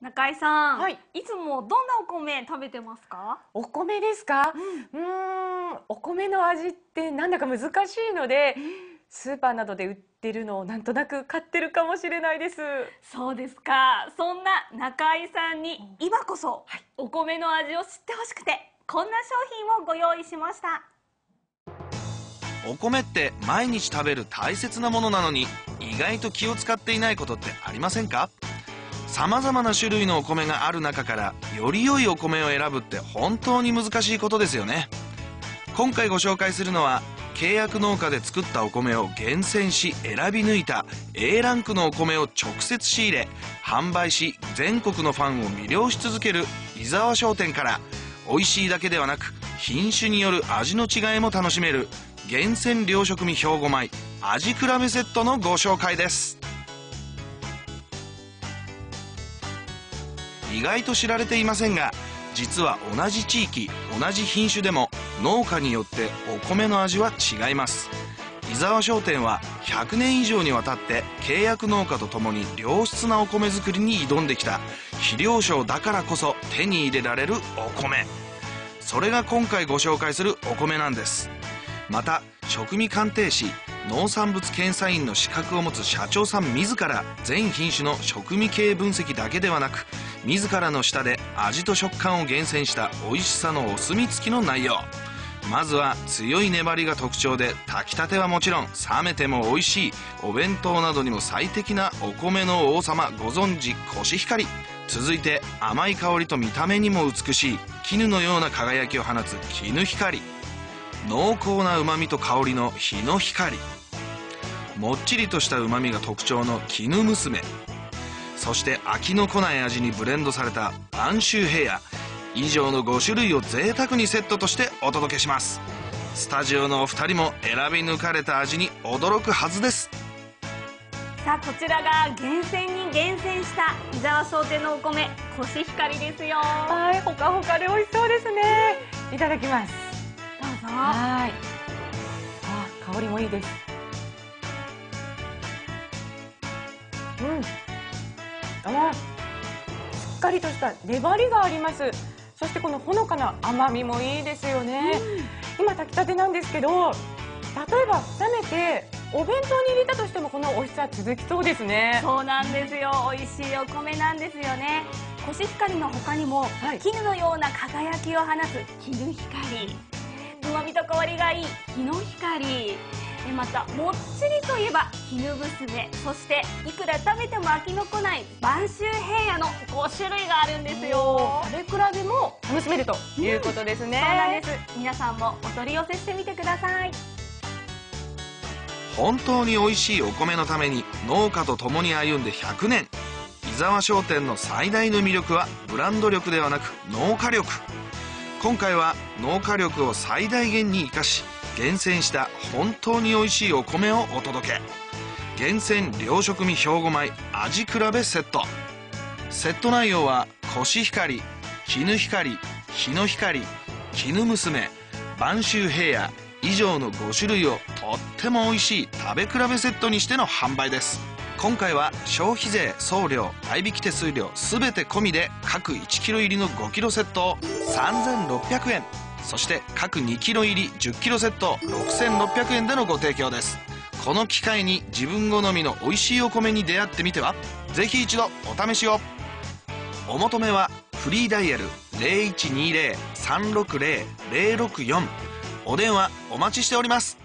中井さん、 はい、 いつもどんなお米食べてますか？ お米ですか？お米の味ってなんだか難しいので、スーパーなどで売ってるのをなんとなく買ってるかもしれないです。 そうですか。そんな中井さんに今こそお米の味を知ってほしくて、こんな商品をご用意しました。 お米って毎日食べる大切なものなのに、意外と気を使っていないことってありませんか？さまざまな種類のお米がある中からより良いお米を選ぶって本当に難しいことですよね。今回ご紹介するのは、契約農家で作ったお米を厳選し選び抜いた A ランクのお米を直接仕入れ販売し、全国のファンを魅了し続ける伊沢商店から、美味しいだけではなく品種による味の違いも楽しめる厳選良食味兵庫米味比べセットのご紹介です。意外と知られていませんが、実は同じ地域同じ品種でも農家によってお米の味は違います。伊沢商店は100年以上にわたって契約農家とともに良質なお米作りに挑んできた肥料商だからこそ手に入れられるお米、それが今回ご紹介するお米なんです。また食味鑑定士農産物検査員の資格を持つ社長さん自ら全品種の食味系分析だけではなく、自らの舌で味と食感を厳選した美味しさのお墨付きの内容。まずは強い粘りが特徴で、炊きたてはもちろん冷めても美味しいお弁当などにも最適なお米の王様、ご存知コシヒカリ。続いて甘い香りと見た目にも美しい絹のような輝きを放つ絹ひかり。濃厚な旨味と香りの日の光。もっちりとした旨味が特徴の絹娘。そして飽きのこない味にブレンドされた播州平野。以上の5種類を贅沢にセットとしてお届けします。スタジオのお二人も選び抜かれた味に驚くはずです。 さあ、こちらが厳選に厳選した伊沢商店のお米コシヒカリですよ。 はい、ほかほかで美味しそうですね。いただきます。 どうぞ。 はい。香りもいいです。しっかりとした粘りがあります。そしてこのほのかな甘みもいいですよね。今炊きたてなんですけど、例えば冷めてお弁当に入れたとしてもこの美味しさ続きそうですね。 そうなんですよ。美味しいお米なんですよね。コシヒカリの他にも、絹のような輝きを放つ絹ひかり、旨味と香りがいい日の光、またもっちりといえば絹娘、そしていくら食べても飽きのこない播州平野の5種類があるんですよ。 食べ比べも楽しめるということですね。 そうなんです。皆さんもお取り寄せしてみてください。 本当に美味しいお米のために農家と共に歩んで100年。伊沢商店の最大の魅力はブランド力ではなく農家力。今回は農家力を最大限に生かし厳選した本当に美味しいお米をお届け。厳選良食味兵庫米味比べセット。セット内容はコシヒカリ、絹ひかり、日の光、絹娘、播州平野以上の5種類をとっても美味しい食べ比べセットにしての販売です。今回は消費税、送料、合いびき手数料全て込みで各 1kg 入りの 5kg セットを3600円、そして各 2kg 入り 10kg セット6600円でのご提供です。この機会に自分好みの美味しいお米に出会ってみては。ぜひ一度お試しを。お求めはフリーダイヤル 0120-360-064、お電話お待ちしております。